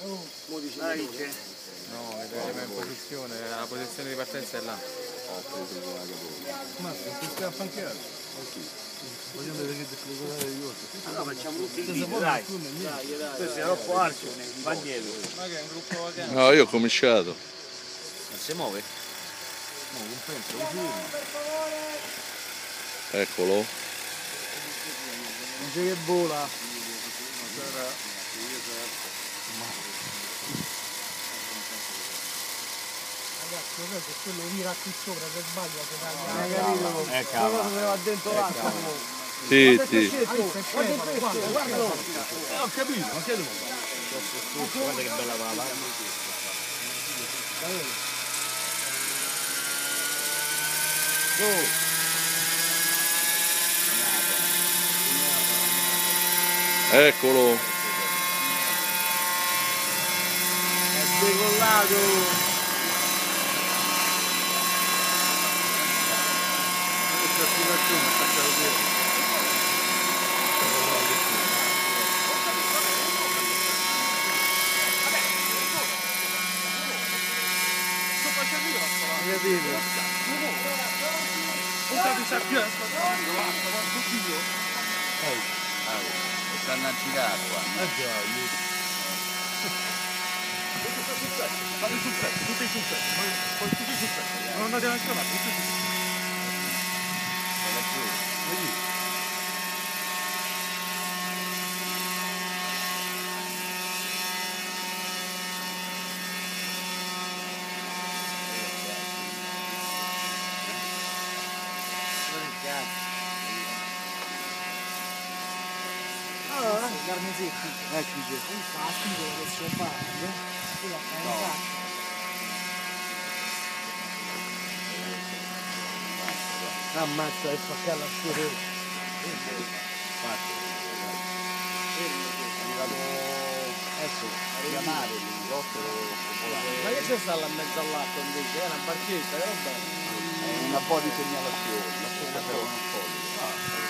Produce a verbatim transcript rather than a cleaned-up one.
No, vedremo in posizione, la posizione di partenza è là. Ma si sta a fanchiare. Vogliamo vedere che declarare di volte. Allora facciamo tutti il video, dai. Questo è troppo alto, va dietro. Ma che è un gruppo vacanza? No, io ho cominciato. Non si muove? No, non penso, lo firmo. Eccolo. Non c'è che vola. Ragazzi, lo so che quello vira qui sopra, se sbaglia si taglia. Hai capito? Eh, cavolo. Quello dove va dentro l'acqua. Sì, sì. Guarda il pesce, guarda. Eh, ho capito, ma che devo? Guarda che bella quella barba. Eccolo. È decollato. Hai capito? Stanno a girare qua. Eh già, io. Fate sul pezzo, tutti sul pezzo, poi tutti sul pezzo. Non andate neanche là, tutti sul pezzo. Allora, Garmesetti, Ecco c'è. un fastidio che sto parlando, io la fai un cazzo. Ammazza e fa calla scuola. Ecco, chiamare l'elicottero popolare. Ma che c'è sta là in mezzo all'acqua invece? È una barchetta, che roba? È una po' di segnalazione, la stessa però non solida.